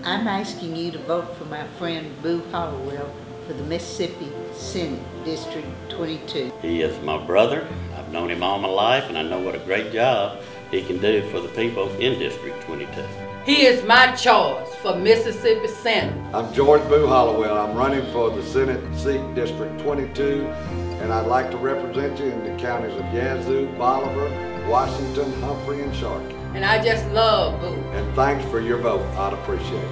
I'm asking you to vote for my friend Boo Hollowell for the Mississippi Senate District 22. He is my brother. I've known him all my life, and I know what a great job he can do for the people in District 22. He is my choice for Mississippi Senate. I'm George Boo Hollowell. I'm running for the Senate seat District 22, and I'd like to represent you in the counties of Yazoo, Bolivar, Washington, Humphrey, and Sharkey. And I just love Boo. And thanks for your vote. I'd appreciate it.